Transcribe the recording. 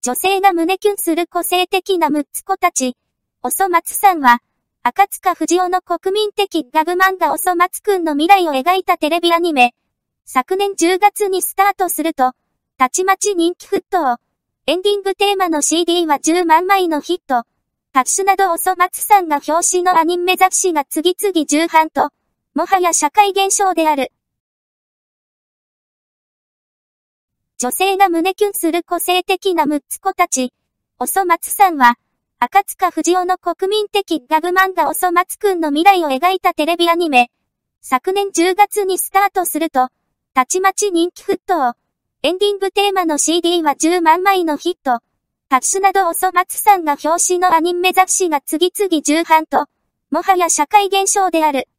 女性が胸キュンする個性的な6つ子たち。おそ松さんは、赤塚不二夫の国民的ギャグ漫画おそ松くんの未来を描いたテレビアニメ。昨年10月にスタートすると、たちまち人気沸騰。エンディングテーマの CD は10万枚のヒット。各種などおそ松さんが表紙のアニメ雑誌が次々重版と、もはや社会現象である。女性が胸キュンする個性的な6つ子たち。おそ松さんは、赤塚不二夫の国民的ギャグ漫画おそ松くんの未来を描いたテレビアニメ。昨年10月にスタートすると、たちまち人気沸騰。エンディングテーマの CD は10万枚のヒット。各種などおそ松さんが表紙のアニメ雑誌が次々重版と、もはや社会現象である。